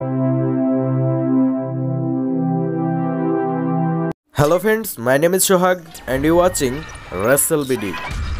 Hello friends, my name is Shohag and you're watching WrestleBD.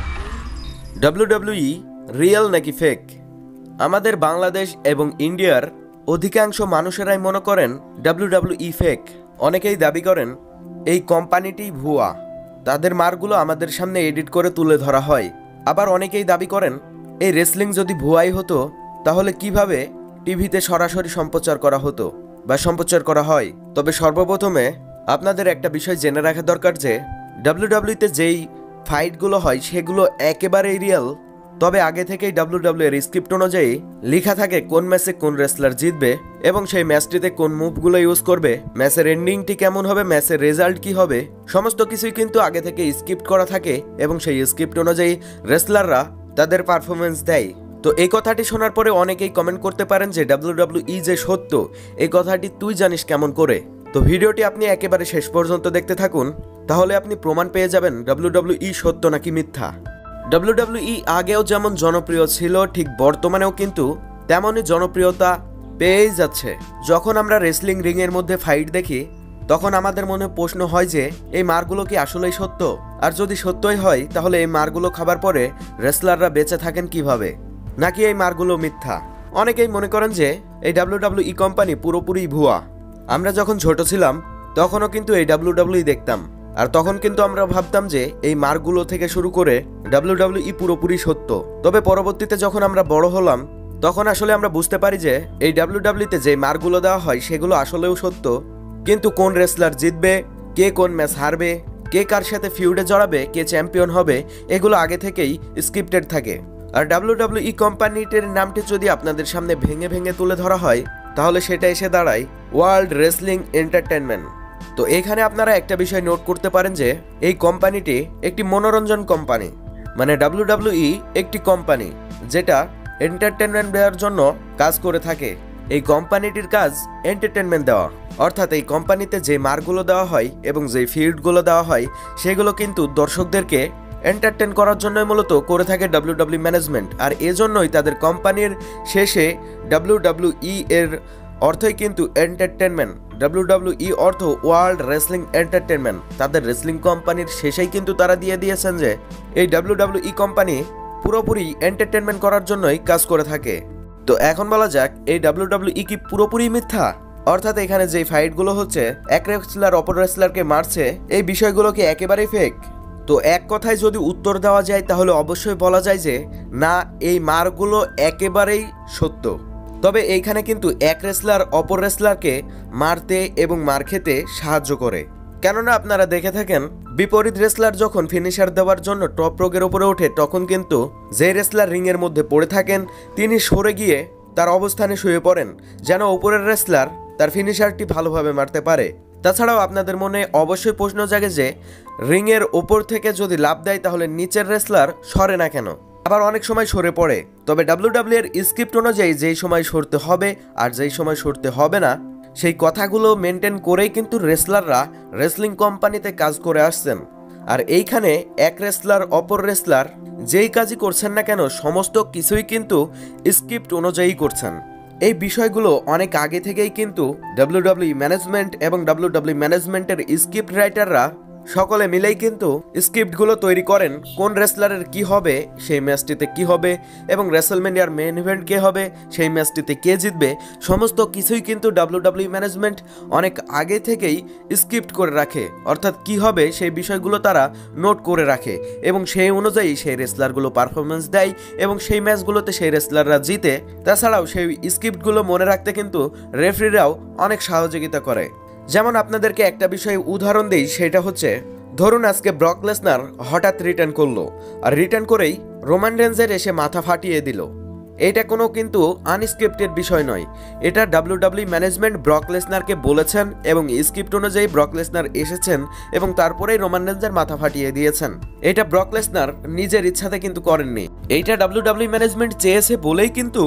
WWE real নাকি fake? আমাদের বাংলাদেশ এবং ইন্ডিয়ার অধিকাংশ মানুষেরাই মনে করেন WWE ফেক। অনেকেই দাবি করেন এই কোম্পানিটি ভুয়া, তাদের মারগুলো আমাদের সামনে এডিট করে তুলে ধরা হয়। আবার অনেকেই দাবি করেন এই রেসলিং যদি ভুয়াই হতো তাহলে কিভাবে টিভিতে সরাসরি সম্প্রচার করা হতো বা সম্প্রচার করা হয়। তবে সর্বপ্রথমে আপনাদের একটা বিষয় জেনে রাখা দরকার যে ডাব্লিউডাব্লিউতে যেই ফাইটগুলো হয় সেগুলো একেবারেই রিয়েল। তবে আগে থেকেই ডাব্লিউডাব্লিউ এর স্ক্রিপ্ট অনুযায়ী লেখা থাকে কোন ম্যাচে কোন রেসলার জিতবে এবং সেই ম্যাচটিতে কোন মুভগুলো ইউজ করবে, ম্যাচের এন্ডিংটি কেমন হবে, ম্যাচের রেজাল্ট কি হবে, সমস্ত কিছুই কিন্তু আগে থেকে স্ক্রিপ্ট করা থাকে এবং সেই স্ক্রিপ্ট অনুযায়ী রেসলাররা তাদের পারফরমেন্স দেয়। তো এই কথাটি শোনার পরে অনেকেই কমেন্ট করতে পারেন যে ডাব্লিউডাব্লিউই যে সত্য, এই কথাটি তুই জানিস কেমন করে। তো ভিডিওটি আপনি একেবারে শেষ পর্যন্ত দেখতে থাকুন, তাহলে আপনি প্রমাণ পেয়ে যাবেন ডাব্লিউডাব্লিউই সত্য নাকি মিথ্যা। ডাব্লিউডাব্লিউই আগেও যেমন জনপ্রিয় ছিল ঠিক বর্তমানেও কিন্তু তেমনই জনপ্রিয়তা পেয়েই যাচ্ছে। যখন আমরা রেসলিং রিংয়ের মধ্যে ফাইট দেখি তখন আমাদের মনে প্রশ্ন হয় যে এই মারগুলো কি আসলেই সত্য, আর যদি সত্যই হয় তাহলে এই মারগুলো খাবার পরে রেসলাররা বেঁচে থাকেন কিভাবে, নাকি এই মারগুলো মিথ্যা। অনেকেই মনে করেন যে এই ডাব্লিউডাব্লিউই কোম্পানি পুরোপুরি ভুয়া। আমরা যখন ছোট ছিলাম তখনও কিন্তু এই ডাব্লিউডাব্লিউই দেখতাম, আর তখন কিন্তু আমরা ভাবতাম যে এই মারগুলো থেকে শুরু করে ডাব্লিউডাব্লিউই পুরোপুরি সত্য। তবে পরবর্তীতে যখন আমরা বড় হলাম তখন আসলে আমরা বুঝতে পারি যে এই ডাব্লিউডাব্লিউতে যে মারগুলো দেওয়া হয় সেগুলো আসলেও সত্য, কিন্তু কোন রেসলার জিতবে, কে কোন ম্যাচ হারবে, কে কার সাথে ফিউডে জড়াবে, কে চ্যাম্পিয়ন হবে, এগুলো আগে থেকেই স্ক্রিপ্টেড থাকে। আর ডাব্লিউডাব্লিউই কোম্পানিটির নামটি যদি আপনাদের সামনে ভেঙে ভেঙে তুলে ধরা হয় তাহলে সেটা এসে দাঁড়ায় ওয়ার্ল্ড রেসলিং এন্টারটেনমেন্ট। তো এখানে আপনারা একটা বিষয় নোট করতে পারেন যে এই কোম্পানিটি একটি মনোরঞ্জন কোম্পানি, মানে ডাব্লিউডাব্লিউই একটি কোম্পানি যেটা এন্টারটেনমেন্ট দেওয়ার জন্য কাজ করে থাকে। এই কোম্পানিটির কাজ এন্টারটেনমেন্ট দেওয়া, অর্থাৎ এই কোম্পানিতে যে মারগুলো দেওয়া হয় এবং যে ফিল্ডগুলো দেওয়া হয় সেগুলো কিন্তু দর্শকদেরকে এন্টারটেন করার জন্যই মূলত করে থাকে ডাব্লিউডাব্লিউ ম্যানেজমেন্ট। আর এজন্যই তাদের কোম্পানির শেষে ডাব্লিউডাব্লিউই এর অর্থই কিন্তু এন্টারটেনমেন্ট। ডাব্লিউডাব্লিউই অর্থ ওয়ার্ল্ড রেসলিং এন্টারটেনমেন্ট। তাদের রেসলিং কোম্পানির শেষেই কিন্তু তারা দিয়ে দিয়েছেন যে এই ডাব্লিউডাব্লিউই কোম্পানি পুরোপুরি এন্টারটেনমেন্ট করার জন্যই কাজ করে থাকে। তো এখন বলা যাক এই ডাব্লিউডাব্লিউই কি পুরোপুরি মিথ্যা? অর্থাৎ এখানে যে ফাইটগুলো হচ্ছে, এক রেসলার অপর রেসলারকে মারছে, এই বিষয়গুলো কি একেবারেই ফেক? তো এক কথায় যদি উত্তর দেওয়া যায় তাহলে অবশ্যই বলা যায় যে না, এই মারগুলো একেবারেই সত্য। তবে এইখানে কিন্তু এক রেসলার অপর রেসলারকে মারতে এবং মার খেতে সাহায্য করে। কেননা আপনারা দেখে থাকেন বিপরীত রেসলার যখন ফিনিশার দেওয়ার জন্য টপ রোগের উপরে ওঠে তখন কিন্তু যে রেসলার রিংয়ের মধ্যে পড়ে থাকেন তিনি সরে গিয়ে তার অবস্থানে শুয়ে পড়েন যেন উপরের রেসলার তার ফিনিশারটি ভালোভাবে মারতে পারে। তাছাড়াও আপনাদের মনে অবশ্যই প্রশ্ন জাগে যে রিংয়ের ওপর থেকে যদি লাফ দেয় তাহলে নিচের রেসলার সরে না কেন? আবার অনেক সময় সরে পড়ে। তবে ডাব্লিউডাব্লিউ এর স্ক্রিপ্ট অনুযায়ী যেই সময় সরতে হবে আর যেই সময় সরতে হবে না সেই কথাগুলো মেনটেন করেই কিন্তু রেসলাররা রেসলিং কোম্পানিতে কাজ করে আসছেন। আর এইখানে এক রেসলার অপর রেসলার যেই কাজই করছেন না কেন সমস্ত কিছুই কিন্তু স্ক্রিপ্ট অনুযায়ী করছেন। এই বিষয়গুলো অনেক আগে থেকেই কিন্তু ডাব্লিউডাব্লিউ ম্যানেজমেন্ট এবং ডাব্লিউডাব্লিউ ম্যানেজমেন্টের স্ক্রিপ্ট রাইটাররা সকলে মিলেই কিন্তু স্ক্রিপ্টগুলো তৈরি করেন কোন রেসলারের কি হবে, সেই ম্যাচটিতে কি হবে এবং রেসলম্যানিয়ার মেইন ইভেন্ট কে হবে, সেই ম্যাচটিতে কে জিতবে, সমস্ত কিছুই কিন্তু ডাব্লিউডাব্লিউ ম্যানেজমেন্ট অনেক আগে থেকেই স্ক্রিপ্ট করে রাখে। অর্থাৎ কি হবে সেই বিষয়গুলো তারা নোট করে রাখে এবং সেই অনুযায়ী সেই রেসলারগুলো পারফরমেন্স দেয় এবং সেই ম্যাচগুলোতে সেই রেসলাররা জিতে। তাছাড়াও সেই স্ক্রিপ্টগুলো মনে রাখতে কিন্তু রেফারিরাও অনেক সহযোগিতা করে। যেমন আপনাদেরকে একটা বিষয় উদাহরণ দেই, সেটা হচ্ছে ধরুন আজকে ব্রক লেসনার হঠাৎ রিটার্ন করলো আর রিটার্ন করেই রোমান রেঞ্জের এসে মাথা ফাটিয়ে দিল। এটা কোনো কিন্তু আনস্ক্রিপ্টেড বিষয় নয়, এটা ডাব্লিউডাব্লিউ ম্যানেজমেন্ট ব্রক লেসনারকে বলেছেন এবং স্ক্রিপ্ট অনুযায়ী ব্রক লেসনার এসেছেন এবং তারপরেই রোমান রেঞ্জের মাথা ফাটিয়ে দিয়েছেন। এটা ব্রক লেসনার নিজের ইচ্ছাতে কিন্তু করেননি, এইটা ডাব্লিউডাব্লিউ ম্যানেজমেন্ট চেয়েছে বলেই কিন্তু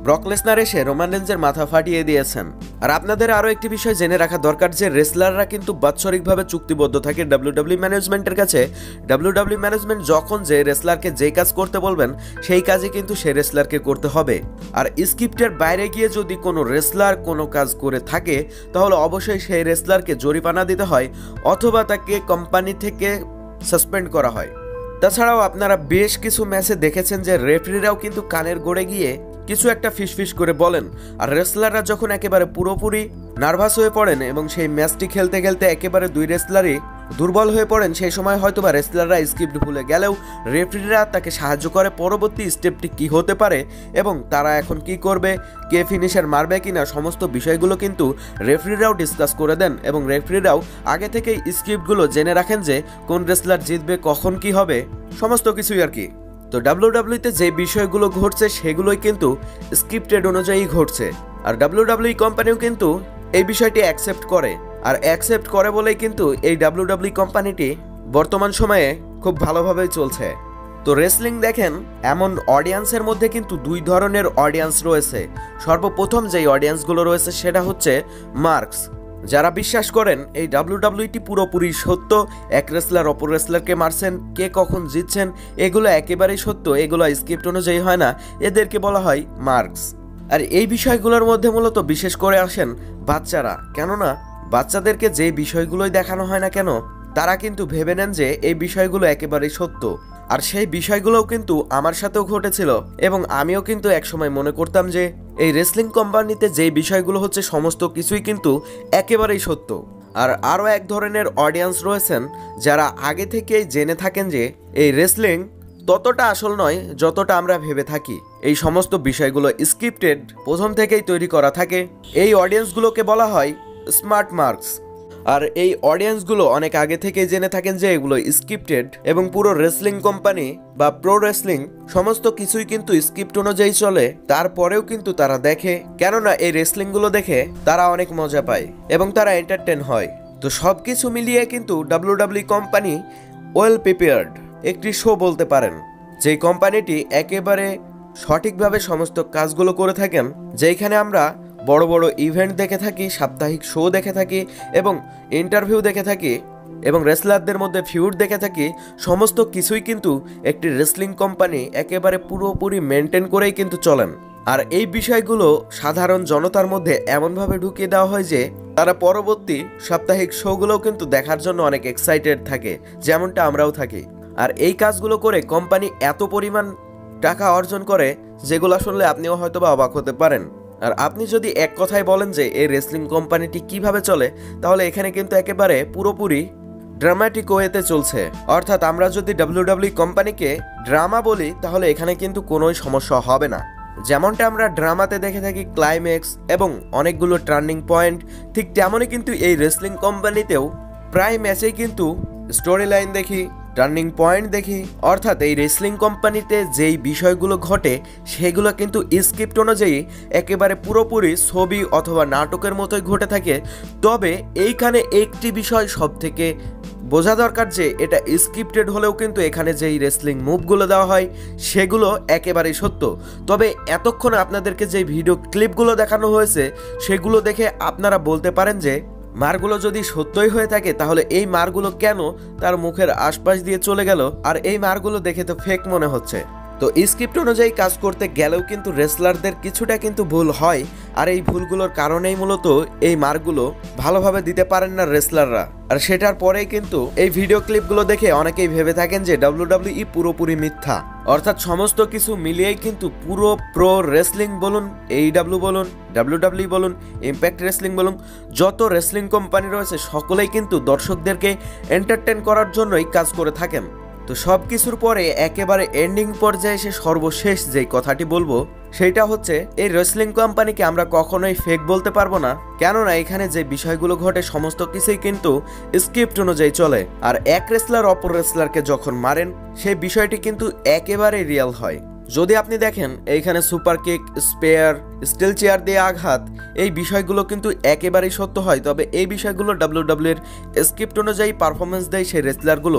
ব্রক লেসনার এসে রোমান রেঞ্জের মাথা ফাটিয়ে দিয়েছেন। আর আপনাদের আরও একটি বিষয় জেনে রাখা দরকার যে রেসলাররা কিন্তু বাৎসরিকভাবে চুক্তিবদ্ধ থাকে ডাব্লিউডাব্লিউ ম্যানেজমেন্টের কাছে। ডাব্লিউডাব্লিউ ম্যানেজমেন্ট যখন যে রেসলারকে যেই কাজ করতে বলবেন সেই কাজই কিন্তু সেই রেসলারকে করতে হবে। আর স্ক্রিপ্টের বাইরে গিয়ে যদি কোনো রেসলার কোনো কাজ করে থাকে তাহলে অবশ্যই সেই রেসলারকে জরিমানা দিতে হয় অথবা তাকে কোম্পানি থেকে সাসপেন্ড করা হয়। তাছাড়াও আপনারা বেশ কিছু ম্যাচে দেখেছেন যে রেফারিরাও কিন্তু কানের গোড়ে গিয়ে কিছু একটা ফিসফিস করে বলেন। আর রেসলাররা যখন একেবারে পুরোপুরি নার্ভাস হয়ে পড়েন এবং সেই ম্যাচটি খেলতে খেলতে একেবারে দুই রেসলারই দুর্বল হয়ে পড়েন, সেই সময় হয়তোবা রেসলাররা স্ক্রিপ্ট ভুলে গেলেও রেফারিরা তাকে সাহায্য করে পরবর্তী স্টেপটি কি হতে পারে এবং তারা এখন কি করবে, কে ফিনিশার মারবে কিনা, সমস্ত বিষয়গুলো কিন্তু রেফারিরাও ডিসকাস করে দেন এবং রেফারিরাও আগে থেকেই স্ক্রিপ্টগুলো জেনে রাখেন যে কোন রেসলার জিতবে, কখন কি হবে, সমস্ত কিছুই আর কি। তো ডাব্লিউডাব্লিউতে যে বিষয়গুলো ঘটছে সেগুলোই কিন্তু স্ক্রিপ্টেড অনুযায়ী ঘটছে। আর ডাব্লিউডাব্লিউ কোম্পানিও কিন্তু এই বিষয়টি অ্যাকসেপ্ট করে। আর অ্যাকসেপ্ট করে বলেই কিন্তু এই ডাব্লিউডাব্লিউ কোম্পানিটি বর্তমান সময়ে খুব ভালোভাবেই চলছে। তো রেসলিং দেখেন এমন অডিয়েন্সের মধ্যে কিন্তু দুই ধরনের অডিয়েন্স রয়েছে। সর্বপ্রথম যেই অডিয়েন্সগুলো রয়েছে সেটা হচ্ছে মার্কস, যারা বিশ্বাস করেন এই ডাব্লিউডাব্লিউটি পুরোপুরি সত্য, এক রেসলার অপর রেসলারকে মারছেন, কে কখন জিতছেন এগুলো একেবারেই সত্য, এগুলো স্ক্রিপ্ট অনুযায়ী হয় না, এদেরকে বলা হয় মার্কস। আর এই বিষয়গুলোর মধ্যে মূলত বিশেষ করে আসেন বাচ্চারা, কেননা বাচ্চাদেরকে যে বিষয়গুলোই দেখানো হয় না কেন তারা কিন্তু ভেবে নেন যে এই বিষয়গুলো একেবারেই সত্য। আর সেই বিষয়গুলোও কিন্তু আমার সাথেও ঘটেছিল এবং আমিও কিন্তু একসময় মনে করতাম যে এই রেসলিং কোম্পানিতে যে বিষয়গুলো হচ্ছে সমস্ত কিছুই কিন্তু একেবারেই সত্য। আর আরও এক ধরনের অডিয়েন্স রয়েছেন যারা আগে থেকেই জেনে থাকেন যে এই রেসলিং ততটা আসল নয় যতটা আমরা ভেবে থাকি, এই সমস্ত বিষয়গুলো স্ক্রিপ্টেড প্রথম থেকেই তৈরি করা থাকে। এই অডিয়েন্সগুলোকে বলা হয় স্মার্ট মার্কস। আর এই অডিয়েন্সগুলো অনেক আগে থেকেই জেনে থাকেন যে এগুলো স্ক্রিপ্টেড এবং পুরো রেসলিং কোম্পানি বা প্রো রেসলিং সমস্ত কিছুই কিন্তু স্ক্রিপ্ট অনুযায়ী চলে। তারপরেও কিন্তু তারা দেখে, কেননা এই রেসলিংগুলো দেখে তারা অনেক মজা পায় এবং তারা এন্টারটেন হয়। তো সব কিছু মিলিয়ে কিন্তু ডাব্লিউডাব্লিউ কোম্পানি ওয়েল প্রিপেয়ার্ড একটি শো বলতে পারেন, যেই কোম্পানিটি একেবারে সঠিকভাবে সমস্ত কাজগুলো করে থাকেন, যেখানে আমরা বড় বড় ইভেন্ট দেখে থাকি, সাপ্তাহিক শো দেখে থাকি এবং ইন্টারভিউ দেখে থাকি এবং রেসলারদের মধ্যে ফিউড দেখে থাকি। সমস্ত কিছুই কিন্তু একটি রেসলিং কোম্পানি একেবারে পুরোপুরি মেনটেন করেই কিন্তু চলেন। আর এই বিষয়গুলো সাধারণ জনতার মধ্যে এমনভাবে ঢুকিয়ে দেওয়া হয় যে তারা পরবর্তী সাপ্তাহিক শোগুলোও কিন্তু দেখার জন্য অনেক এক্সাইটেড থাকে, যেমনটা আমরাও থাকি। আর এই কাজগুলো করে কোম্পানি এত পরিমাণ টাকা অর্জন করে যেগুলো শুনলে আপনিও হয়তোবা অবাক হতে পারেন। আর আপনি যদি এক কথায় বলেন যে এই রেসলিং কোম্পানিটি কিভাবে চলে, তাহলে এখানে কিন্তু একেবারে পুরোপুরি ড্রামাটিক ওয়েতে চলছে। অর্থাৎ আমরা যদি ডাব্লিউডাব্লিউ কোম্পানিকে ড্রামা বলি তাহলে এখানে কিন্তু কোনোই সমস্যা হবে না। যেমনটা আমরা ড্রামাতে দেখে থাকি ক্লাইম্যাক্স এবং অনেকগুলো টার্নিং পয়েন্ট, ঠিক তেমনই কিন্তু এই রেসলিং কোম্পানিতেও প্রায় ম্যাচেই কিন্তু স্টোরি লাইন দেখি, টার্নিং পয়েন্ট দেখি। অর্থাৎ এই রেসলিং কোম্পানিতে যেই বিষয়গুলো ঘটে সেগুলো কিন্তু স্ক্রিপ্ট অনুযায়ী একেবারে পুরোপুরি ছবি অথবা নাটকের মতোই ঘটে থাকে। তবে এইখানে একটি বিষয় সব থেকে বোঝা দরকার যে এটা স্ক্রিপ্টেড হলেও কিন্তু এখানে যেই রেসলিং মুভগুলো দেওয়া হয় সেগুলো একেবারেই সত্য। তবে এতক্ষণে আপনাদেরকে যে ভিডিও ক্লিপগুলো দেখানো হয়েছে সেগুলো দেখে আপনারা বলতে পারেন যে মারগুলো যদি সত্যই হয়ে থাকে তাহলে এই মারগুলো কেন তার মুখের আশপাশ দিয়ে চলে গেল, আর এই মারগুলো দেখে তো ফেক মনে হচ্ছে। তো স্ক্রিপ্ট অনুযায়ী কাজ করতে গেলেও কিন্তু রেসলারদের কিছুটা কিন্তু ভুল হয়, আর এই ভুলগুলোর কারণেই মূলত এই মারগুলো ভালোভাবে দিতে পারেন না রেসলাররা। আর সেটার পরেই কিন্তু এই ভিডিও ক্লিপগুলো দেখে অনেকেই ভেবে থাকেন যে ডাব্লিউডাব্লিউই পুরোপুরি মিথ্যা। অর্থাৎ সমস্ত কিছু মিলিয়েই কিন্তু পুরো প্রো রেসলিং বলুন, এইডাব্লিউ বলুন, ডাব্লিউডাব্লিউ বলুন, ইম্প্যাক্ট রেসলিং বলুন, যত রেসলিং কোম্পানি রয়েছে সকলেই কিন্তু দর্শকদেরকে এন্টারটেন করার জন্যই কাজ করে থাকেন। তো সব কিছুর পরে একেবারে এন্ডিং পর্যায়ে এসে সর্বশেষ যেই কথাটি বলবো সেটা হচ্ছে এই রেসলিং কোম্পানিকে আমরা কখনোই ফেক বলতে পারবো না, কেননা এখানে যে বিষয়গুলো ঘটে সমস্ত কিছুই কিন্তু স্ক্রিপ্ট অনুযায়ী চলে। আর এক রেসলার অপর রেসলারকে যখন মারেন সেই বিষয়টি কিন্তু একেবারে রিয়েল হয়। যদি আপনি দেখেন এইখানে super kick, spear, steel chair দিয়ে আঘাত, এই বিষয়গুলো কিন্তু একেবারেই সত্য হয়। তবে এই বিষয়গুলো ডাব্লিউডাব্লিউর স্ক্রিপ্ট অনুযায়ী পারফরমেন্স দেয় সেই রেসলারগুলো।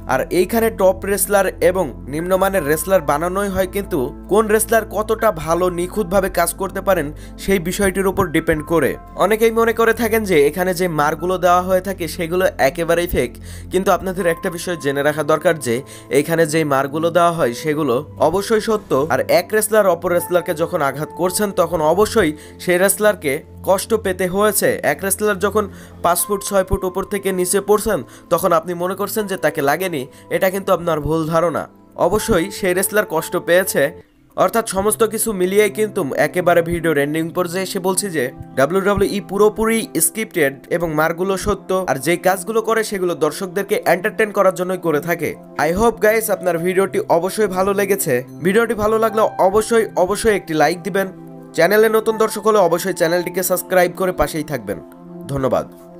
আর এইখানে টপ রেসলার এবং নিম্নমানের রেসলার বানানোই হয়, কিন্তু কোন রেসলার কতটা ভালো নিখুঁতভাবে কাজ করতে পারেন সেই বিষয়টির উপর ডিপেন্ড করে। অনেকেই মনে করে থাকেন যে এখানে যে মারগুলো দেওয়া হয়ে থাকে সেগুলো একেবারেই ফেক, কিন্তু আপনাদের একটা বিষয় জেনে রাখা দরকার যে এইখানে যে মারগুলো দেওয়া হয় সেগুলো অবশ্যই সত্য। আর এক রেসলার অপর রেসলারকে যখন আঘাত করছেন তখন অবশ্যই সেই রেসলারকে কষ্ট পেতে হয়েছে। এক রেসলার যখন 5 ফুট 6 ফুট উপর থেকে নিচে পড়ছেন তখন আপনি মনে করছেন যে তাকে লাগেনি, এটা কিন্তু আপনার ভুল ধারণা। অবশ্যই সেই রেসলার কষ্ট পেয়েছে। অর্থাৎ সমস্ত কিছু মিলিয়ে কিন্তু একেবারে ভিডিওর এন্ডিং পর্যায়ে এসে বলছি যে WWE পুরোপুরি স্ক্রিপ্টেড এবং মারগুলো সত্য, আর যে কাজগুলো করে সেগুলো দর্শকদেরকে এন্টারটেইন করার জন্যই করে থাকে। আই হোপ গাইস আপনার ভিডিওটি অবশ্যই ভালো লেগেছে। ভিডিওটি ভালো লাগলে অবশ্যই একটি লাইক দিবেন। চ্যানেলে নতুন দর্শক হলে অবশ্যই চ্যানেলটিকে সাবস্ক্রাইব করে পাশেই থাকবেন। ধন্যবাদ।